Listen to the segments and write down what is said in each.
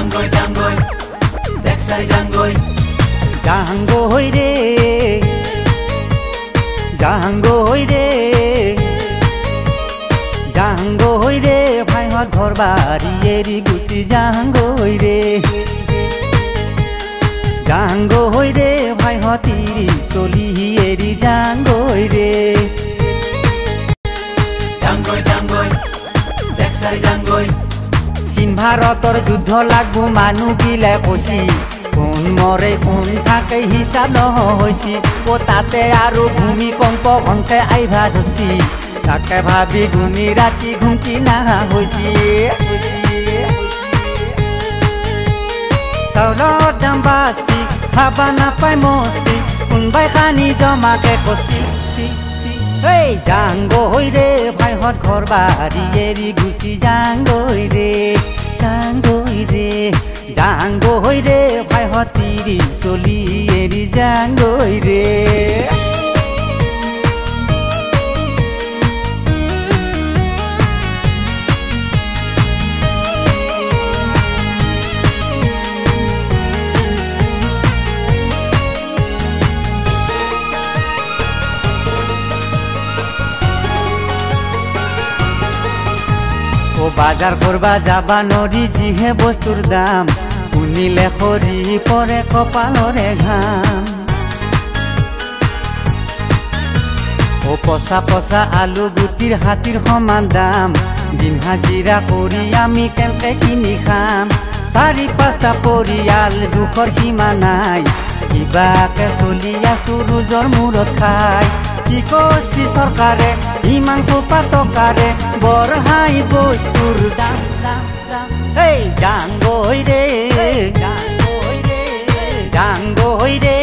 Janggoi janggoi, deksai janggoi. Janggoi re, janggoi re, janggoi re, bhai hot ghor bari eri gusi janggoi re. Janggoi re, bhai hot iri choli eri janggoi re. Janggoi janggoi, deksai janggoi. চীন ভাৰতৰ যুদ্ধ লাগবো মানুহ গিলে কৈছি কোন মৰে কোন থাকে হিচাপ নহৈছি ও তাতে আৰু ভূমিকম্প ঘনকে আইভা ধৰছি তাকে ভাবি ঘুমি ৰাতি ঘুমকি নাহা হৈছি চাউলৰ দাম বাছি খাবা নাপাই মচি কোনবাই খানি জমাকে কচি Hey, janggoi re, bhai hot ghor bari eri gusi janggoi re, janggoi re, janggoi re, bhai hot tiri choli eri janggoi re. ও বাজার করবা যাবা নরি যিহে বস্তুর দাম শুনিলে খৰি পৰে কপালৰে ঘাম ও পচা পচা আলু গুটিৰ হাতীৰ সমান দাম দিন হাজিৰা কৰি আমি কেনেকে কিনি খাম চাৰি পাঁচটা পৰিয়াল দুখৰ সীমা নাই কিবাকে চলি আছো ৰোজৰ মূৰত খাই কি কৈছি চৰকাৰে ইমান কোপা টকাৰে বঢ়াই বস্তুৰ দাম এই জাংগৈ ৰে জাংগৈ ৰে জাংগৈ ৰে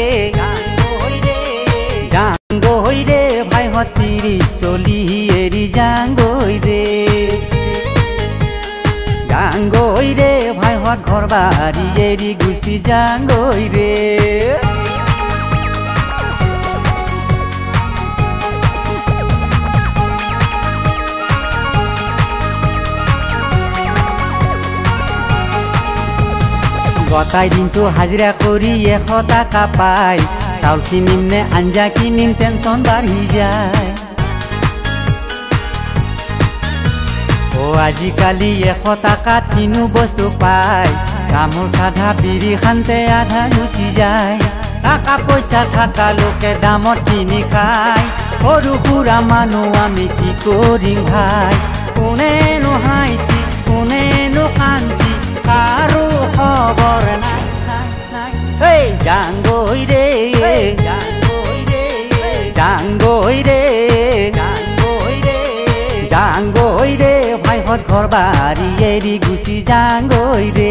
জাংগৈ ৰে ভাই হতিৰি চলি এৰি জাংগৈ ৰে জাংগৈ ৰে ভাই হত ঘৰ বাৰী এৰি গুচি জাংগৈ ৰে গতাই দিনটো হাজিৰা কৰি 100 টাকা পাই চাউল কিনিম নে আঞ্জা কিনিম টেনচন বাঢ়ি যায় ও আজিকালি 100 টাকা তিনো বস্তু পাই কামৰ সাধা বিৰি খান্তে আধা গুচি যায় টাকা পইচা থাকা লোকে দামত কিনি খায় সৰু সুৰা মানুহ আমি কি কৰিম ভাই কোনেনো হাঁহিছি কোনেনো কান্দিছি কাৰো খবৰ নাই এই জাংগৈ ৰে জাংগৈ ৰে জাংগৈ ৰে জাংগৈ ৰে জাংগৈ ৰে ভাই হত ঘৰ বাৰী এৰি গুচি জাংগৈ ৰে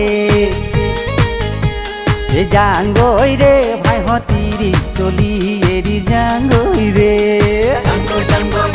এ জাংগৈ ৰে ভাই হতিৰি চলি এৰি জাংগৈ ৰে Janggoi janggoi,